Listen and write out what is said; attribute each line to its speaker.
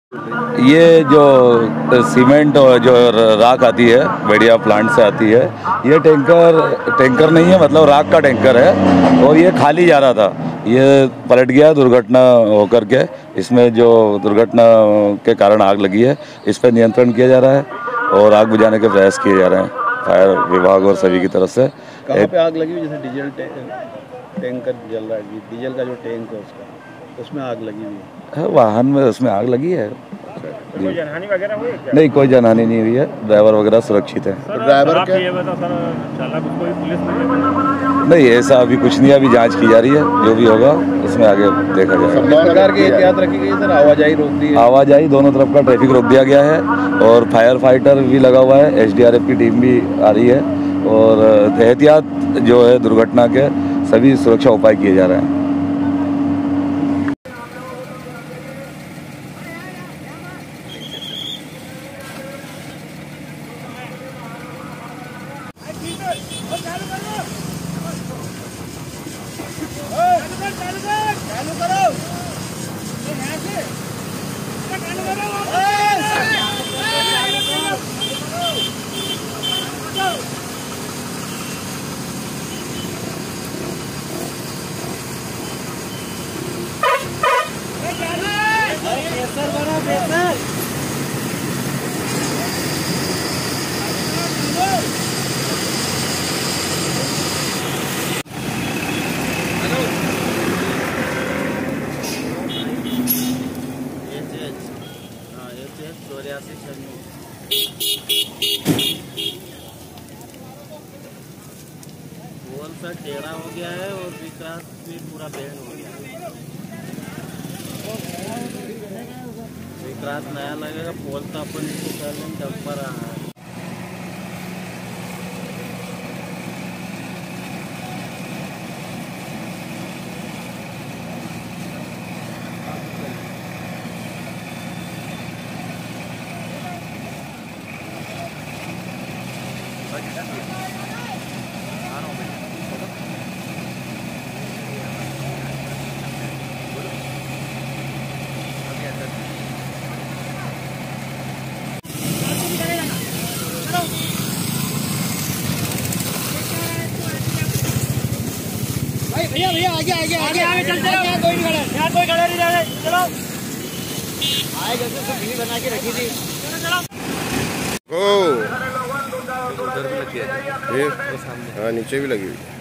Speaker 1: ये जो सीमेंट और जो राख आती है बढ़िया प्लांट से आती है, ये टैंकर नहीं है, मतलब राख का टैंकर है और ये खाली जा रहा था। ये पलट गया दुर्घटना होकर के। इसमें जो दुर्घटना के कारण आग लगी है, इस पर नियंत्रण किया जा रहा है और आग बुझाने के प्रयास किए जा रहे हैं फायर विभाग और सभी की तरफ से।
Speaker 2: कहाँ पे आग लगी हुई? जैसे डीजल टैंकर जल रहा है, डीजल का जो टैंक है उसमें आग लगी हुई है।
Speaker 1: वाहन में उसमें आग लगी है।
Speaker 2: तो कोई जनहानि वगैरह हुई है क्या?
Speaker 1: नहीं, कोई जनहानि नहीं हुई है, ड्राइवर वगैरह सुरक्षित है।
Speaker 2: ड्राइवर क्या चालक उसको पुलिस में
Speaker 1: नहीं, ऐसा अभी कुछ नहीं, अभी जांच की जा रही है, जो भी होगा उसमें आगे देखा जाएगा।
Speaker 2: किस प्रकार की एहतियात रखी गई है सर? आवाजाही रोक दी है?
Speaker 1: आवाजाही दोनों तरफ का ट्रैफिक रोक दिया गया है और फायर फाइटर भी लगा हुआ है, SDRF की टीम भी आ रही है और एहतियात जो है दुर्घटना के सभी सुरक्षा उपाय किए जा रहे हैं।
Speaker 3: पोल सा टेढ़ा हो गया है और विकास भी पूरा बैंड हो गया है। विकास नया लगेगा, पोल तो अपन इसको कर लेंगे, डंपर रहा है।
Speaker 4: भैया भैया आगे आगे आगे आगे चलते हैं। कोई नहीं खड़ा, यहाँ कोई खड़ा नहीं जा रहा। चलो आएगा तो भीड़ बना के रखी थी। चलो
Speaker 2: उधर भी लगी है, हाँ नीचे भी लगी हुई है।